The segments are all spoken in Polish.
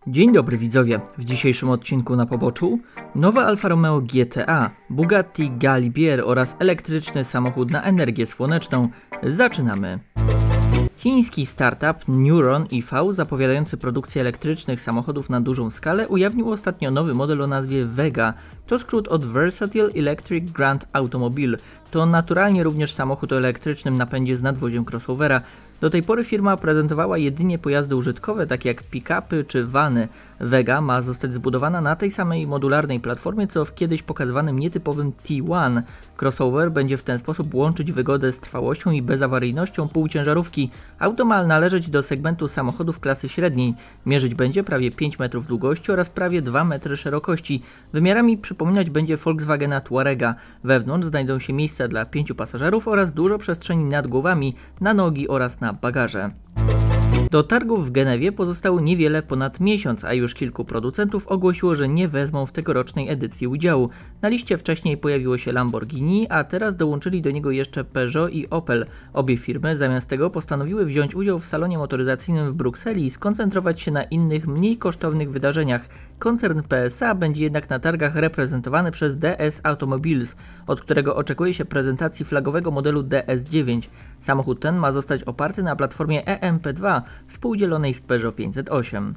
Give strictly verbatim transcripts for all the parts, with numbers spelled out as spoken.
Dzień dobry widzowie, w dzisiejszym odcinku na poboczu nowe Alfa Romeo G T A, Bugatti Galibier oraz elektryczny samochód na energię słoneczną. Zaczynamy! Chiński startup Neuron I V, zapowiadający produkcję elektrycznych samochodów na dużą skalę, ujawnił ostatnio nowy model o nazwie Vega. To skrót od Versatile Electric Grand Automobile. To naturalnie również samochód o elektrycznym napędzie z nadwoziem crossovera. Do tej pory firma prezentowała jedynie pojazdy użytkowe, takie jak pick-upy czy vany. Vega ma zostać zbudowana na tej samej modularnej platformie, co w kiedyś pokazywanym nietypowym T jeden. Crossover będzie w ten sposób łączyć wygodę z trwałością i bezawaryjnością półciężarówki. Auto ma należeć do segmentu samochodów klasy średniej. Mierzyć będzie prawie pięć metrów długości oraz prawie dwa metry szerokości. Wymiarami przypominać będzie Volkswagena Touarega. Wewnątrz znajdą się miejsca dla pięciu pasażerów oraz dużo przestrzeni nad głowami, na nogi oraz na bagaże. Do targów w Genewie pozostało niewiele ponad miesiąc, a już kilku producentów ogłosiło, że nie wezmą w tegorocznej edycji udziału. Na liście wcześniej pojawiło się Lamborghini, a teraz dołączyli do niego jeszcze Peugeot i Opel. Obie firmy zamiast tego postanowiły wziąć udział w salonie motoryzacyjnym w Brukseli i skoncentrować się na innych, mniej kosztownych wydarzeniach. Koncern P S A będzie jednak na targach reprezentowany przez D S Automobiles, od którego oczekuje się prezentacji flagowego modelu D S dziewięć. Samochód ten ma zostać oparty na platformie E M P dwa, współdzielonej z Peugeot pięćset osiem.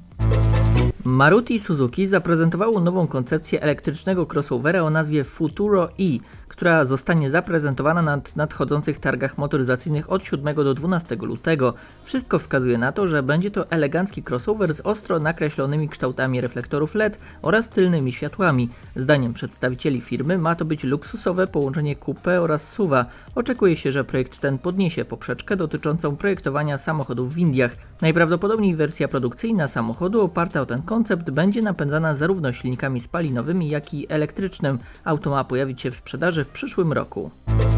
Maruti Suzuki zaprezentowało nową koncepcję elektrycznego crossovera o nazwie Futuro E, która zostanie zaprezentowana na nadchodzących targach motoryzacyjnych od siódmego do dwunastego lutego. Wszystko wskazuje na to, że będzie to elegancki crossover z ostro nakreślonymi kształtami reflektorów L E D oraz tylnymi światłami. Zdaniem przedstawicieli firmy ma to być luksusowe połączenie coupé oraz S U V-a. Oczekuje się, że projekt ten podniesie poprzeczkę dotyczącą projektowania samochodów w Indiach. Najprawdopodobniej wersja produkcyjna samochodu oparta o ten koncept będzie napędzana zarówno silnikami spalinowymi, jak i elektrycznym. Auto ma pojawić się w sprzedaży w przyszłym roku.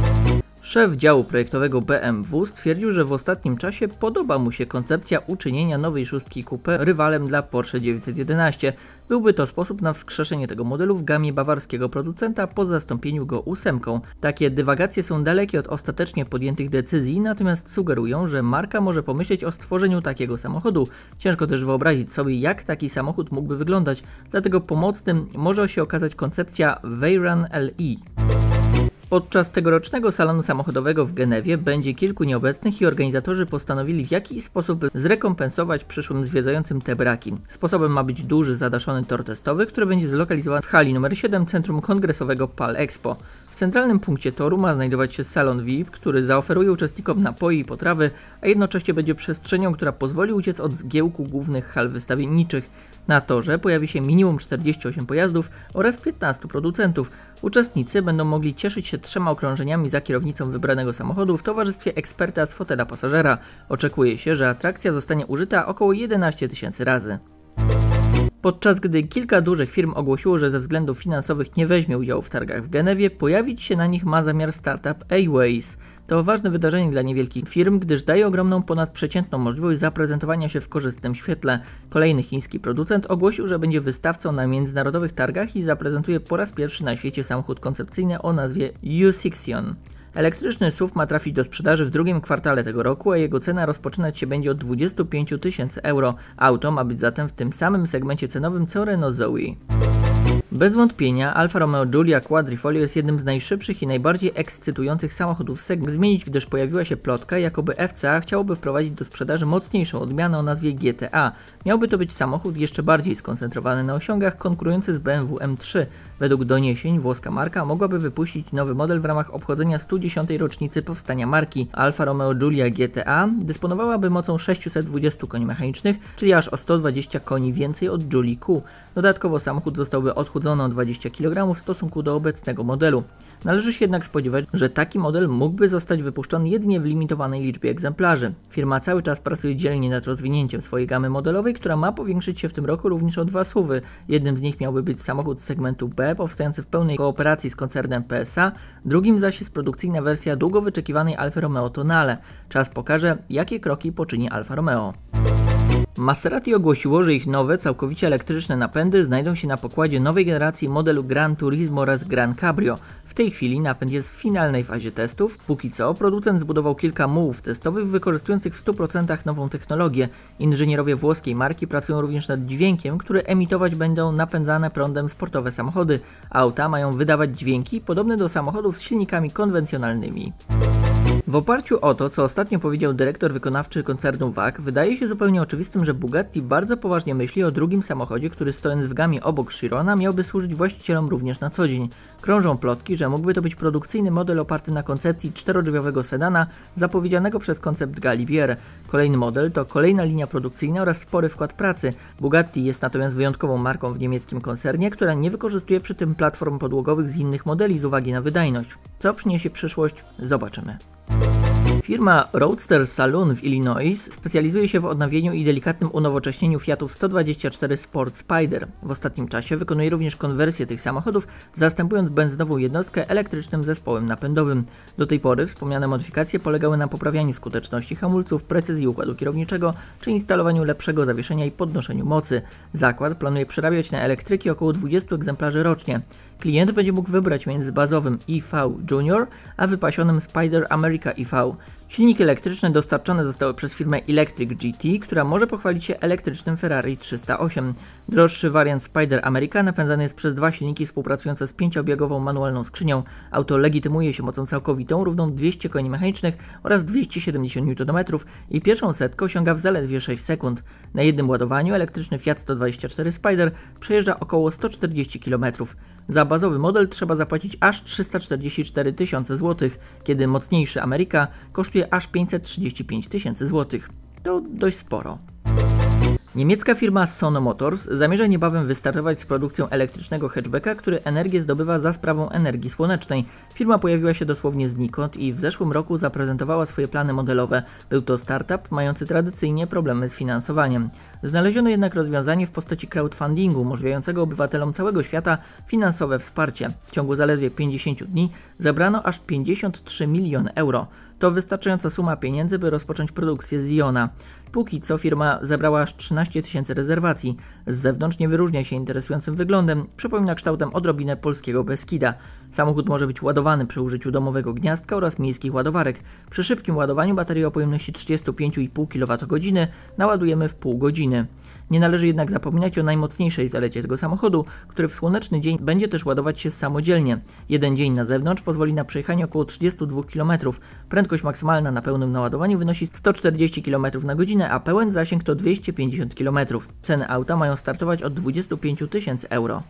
Szef działu projektowego B M W stwierdził, że w ostatnim czasie podoba mu się koncepcja uczynienia nowej szóstki Coupe rywalem dla Porsche dziewięćset jedenaście. Byłby to sposób na wskrzeszenie tego modelu w gamie bawarskiego producenta po zastąpieniu go ósemką. Takie dywagacje są dalekie od ostatecznie podjętych decyzji, natomiast sugerują, że marka może pomyśleć o stworzeniu takiego samochodu. Ciężko też wyobrazić sobie, jak taki samochód mógłby wyglądać, dlatego pomocnym może się okazać koncepcja Veyron L E. Podczas tegorocznego salonu samochodowego w Genewie będzie kilku nieobecnych i organizatorzy postanowili w jakiś sposób zrekompensować przyszłym zwiedzającym te braki. Sposobem ma być duży zadaszony tor testowy, który będzie zlokalizowany w hali numer siedem Centrum Kongresowego Pal Expo. W centralnym punkcie toru ma znajdować się salon V I P, który zaoferuje uczestnikom napoje i potrawy, a jednocześnie będzie przestrzenią, która pozwoli uciec od zgiełku głównych hal wystawienniczych. Na torze pojawi się minimum czterdzieści osiem pojazdów oraz piętnastu producentów. Uczestnicy będą mogli cieszyć się trzema okrążeniami za kierownicą wybranego samochodu w towarzystwie eksperta z fotela pasażera. Oczekuje się, że atrakcja zostanie użyta około jedenaście tysięcy razy. Podczas gdy kilka dużych firm ogłosiło, że ze względów finansowych nie weźmie udziału w targach w Genewie, pojawić się na nich ma zamiar startup A-Ways. To ważne wydarzenie dla niewielkich firm, gdyż daje ogromną ponadprzeciętną możliwość zaprezentowania się w korzystnym świetle. Kolejny chiński producent ogłosił, że będzie wystawcą na międzynarodowych targach i zaprezentuje po raz pierwszy na świecie samochód koncepcyjny o nazwie U-Sixion. Elektryczny S U V ma trafić do sprzedaży w drugim kwartale tego roku, a jego cena rozpoczynać się będzie od dwudziestu pięciu tysięcy euro. Auto ma być zatem w tym samym segmencie cenowym co Renault Zoe. Bez wątpienia Alfa Romeo Giulia Quadrifoglio jest jednym z najszybszych i najbardziej ekscytujących samochodów segmentu. Zmienić, gdyż pojawiła się plotka, jakoby F C A chciałoby wprowadzić do sprzedaży mocniejszą odmianę o nazwie G T A. Miałby to być samochód jeszcze bardziej skoncentrowany na osiągach, konkurujący z B M W M trzy. Według doniesień włoska marka mogłaby wypuścić nowy model w ramach obchodzenia stu dziesiątej rocznicy powstania marki. Alfa Romeo Giulia G T A dysponowałaby mocą sześciuset dwudziestu koni mechanicznych, czyli aż o sto dwadzieścia koni więcej od Giulii Q. Dodatkowo samochód zostałby odchudzony o dwadzieścia kilogramów w stosunku do obecnego modelu. Należy się jednak spodziewać, że taki model mógłby zostać wypuszczony jedynie w limitowanej liczbie egzemplarzy. Firma cały czas pracuje dzielnie nad rozwinięciem swojej gamy modelowej, która ma powiększyć się w tym roku również o dwa S U V-y. Jednym z nich miałby być samochód z segmentu B, powstający w pełnej kooperacji z koncernem P S A, drugim zaś jest produkcyjna wersja długo wyczekiwanej Alfa Romeo Tonale. Czas pokaże, jakie kroki poczyni Alfa Romeo. Maserati ogłosiło, że ich nowe, całkowicie elektryczne napędy znajdą się na pokładzie nowej generacji modelu Gran Turismo oraz Gran Cabrio. W tej chwili napęd jest w finalnej fazie testów. Póki co producent zbudował kilka mułów testowych wykorzystujących w stu procentach nową technologię. Inżynierowie włoskiej marki pracują również nad dźwiękiem, który emitować będą napędzane prądem sportowe samochody. Auta mają wydawać dźwięki podobne do samochodów z silnikami konwencjonalnymi. W oparciu o to, co ostatnio powiedział dyrektor wykonawczy koncernu W A G, wydaje się zupełnie oczywistym, że Bugatti bardzo poważnie myśli o drugim samochodzie, który stojąc w gamie obok Chirona miałby służyć właścicielom również na co dzień. Krążą plotki, że mógłby to być produkcyjny model oparty na koncepcji czterodrzwiowego sedana zapowiedzianego przez koncept Galibier. Kolejny model to kolejna linia produkcyjna oraz spory wkład pracy. Bugatti jest natomiast wyjątkową marką w niemieckim koncernie, która nie wykorzystuje przy tym platform podłogowych z innych modeli z uwagi na wydajność. Co przyniesie przyszłość? Zobaczymy. Firma Roadster Saloon w Illinois specjalizuje się w odnawieniu i delikatnym unowocześnieniu Fiatów sto dwadzieścia cztery Sport Spider. W ostatnim czasie wykonuje również konwersję tych samochodów, zastępując benzynową jednostkę elektrycznym zespołem napędowym. Do tej pory wspomniane modyfikacje polegały na poprawianiu skuteczności hamulców, precyzji układu kierowniczego czy instalowaniu lepszego zawieszenia i podnoszeniu mocy. Zakład planuje przerabiać na elektryki około dwudziestu egzemplarzy rocznie. Klient będzie mógł wybrać między bazowym E V Junior a wypasionym Spider America E V. Silniki elektryczne dostarczone zostały przez firmę Electric G T, która może pochwalić się elektrycznym Ferrari trzysta osiem. Droższy wariant Spider America napędzany jest przez dwa silniki współpracujące z pięciobiegową manualną skrzynią. Auto legitymuje się mocą całkowitą równą dwieście koni mechanicznych oraz dwieście siedemdziesiąt niutonometrów i pierwszą setkę osiąga w zaledwie sześć sekund. Na jednym ładowaniu elektryczny Fiat sto dwadzieścia cztery Spider przejeżdża około sto czterdzieści kilometrów. Za bazowy model trzeba zapłacić aż trzysta czterdzieści cztery tysiące złotych, kiedy mocniejszy America kosztuje aż pięćset trzydzieści pięć tysięcy złotych. To dość sporo. Niemiecka firma Sono Motors zamierza niebawem wystartować z produkcją elektrycznego hatchbacka, który energię zdobywa za sprawą energii słonecznej. Firma pojawiła się dosłownie znikąd i w zeszłym roku zaprezentowała swoje plany modelowe. Był to startup mający tradycyjnie problemy z finansowaniem. Znaleziono jednak rozwiązanie w postaci crowdfundingu umożliwiającego obywatelom całego świata finansowe wsparcie. W ciągu zaledwie pięćdziesięciu dni zebrano aż pięćdziesiąt trzy miliony euro. To wystarczająca suma pieniędzy, by rozpocząć produkcję Ziona. Póki co firma zebrała aż trzynaście tysięcy rezerwacji. Z zewnątrz nie wyróżnia się interesującym wyglądem, przypomina kształtem odrobinę polskiego Beskida. Samochód może być ładowany przy użyciu domowego gniazdka oraz miejskich ładowarek. Przy szybkim ładowaniu baterii o pojemności trzydzieści pięć i pół kilowatogodziny naładujemy w pół godziny. Nie należy jednak zapominać o najmocniejszej zalecie tego samochodu, który w słoneczny dzień będzie też ładować się samodzielnie. Jeden dzień na zewnątrz pozwoli na przejechanie około trzydziestu dwóch kilometrów. Prędkość maksymalna na pełnym naładowaniu wynosi sto czterdzieści kilometrów na godzinę, a pełen zasięg to dwieście pięćdziesiąt kilometrów. Ceny auta mają startować od dwudziestu pięciu tysięcy euro.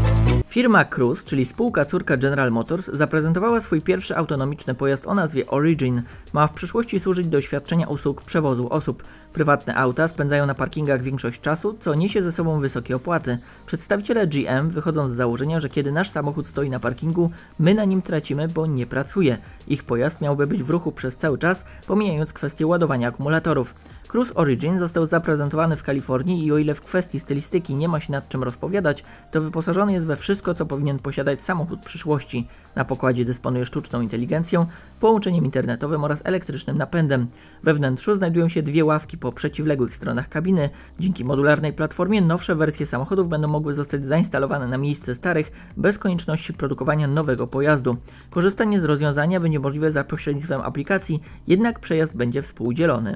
Firma Cruise, czyli spółka córka General Motors, zaprezentowała swój pierwszy autonomiczny pojazd o nazwie Origin. Ma w przyszłości służyć do świadczenia usług przewozu osób. Prywatne auta spędzają na parkingach większość czasu, co niesie ze sobą wysokie opłaty. Przedstawiciele G M wychodzą z założenia, że kiedy nasz samochód stoi na parkingu, my na nim tracimy, bo nie pracuje. Ich pojazd miałby być w ruchu przez cały czas, pomijając kwestię ładowania akumulatorów. Cruise Origin został zaprezentowany w Kalifornii i o ile w kwestii stylistyki nie ma się nad czym rozpowiadać, to wyposażony jest we wszystko, co powinien posiadać samochód przyszłości. Na pokładzie dysponuje sztuczną inteligencją, połączeniem internetowym oraz elektrycznym napędem. We wnętrzu znajdują się dwie ławki po przeciwległych stronach kabiny. Dzięki modularnej platformie nowsze wersje samochodów będą mogły zostać zainstalowane na miejsce starych, bez konieczności produkowania nowego pojazdu. Korzystanie z rozwiązania będzie możliwe za pośrednictwem aplikacji, jednak przejazd będzie współdzielony.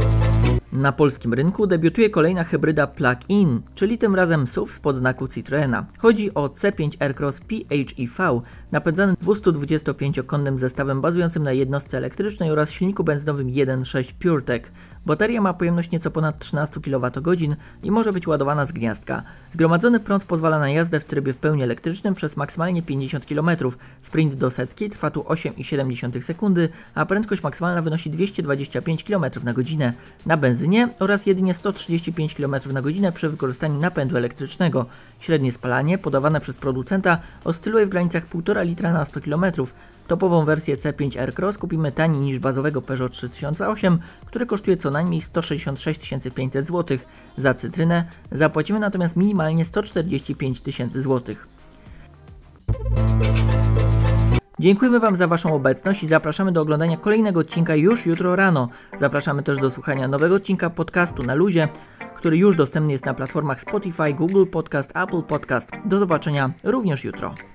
Na polskim rynku debiutuje kolejna hybryda plug-in, czyli tym razem S U V spod znaku Citroena. Chodzi o C pięć Aircross P H E V, napędzany dwustuodwudziestopięciokonnym zestawem bazującym na jednostce elektrycznej oraz silniku benzynowym jeden przecinek sześć PureTech. Bateria ma pojemność nieco ponad trzynaście kilowatogodzin i może być ładowana z gniazdka. Zgromadzony prąd pozwala na jazdę w trybie w pełni elektrycznym przez maksymalnie pięćdziesiąt kilometrów. Sprint do setki trwa tu osiem przecinek siedem sekundy, a prędkość maksymalna wynosi dwieście dwadzieścia pięć kilometrów na godzinę. Na benzynie oraz jedynie sto trzydzieści pięć kilometrów na godzinę przy wykorzystaniu napędu elektrycznego. Średnie spalanie podawane przez producenta oscyluje w granicach półtora litra na sto kilometrów. Topową wersję C pięć Aircross kupimy taniej niż bazowego Peugeot trzy tysiące osiem, który kosztuje co najmniej sto sześćdziesiąt sześć tysięcy pięćset złotych. Za cytrynę zapłacimy natomiast minimalnie sto czterdzieści pięć tysięcy złotych. Dziękujemy Wam za Waszą obecność i zapraszamy do oglądania kolejnego odcinka już jutro rano. Zapraszamy też do słuchania nowego odcinka podcastu Na Luzie, który już dostępny jest na platformach Spotify, Google Podcast, Apple Podcast. Do zobaczenia również jutro.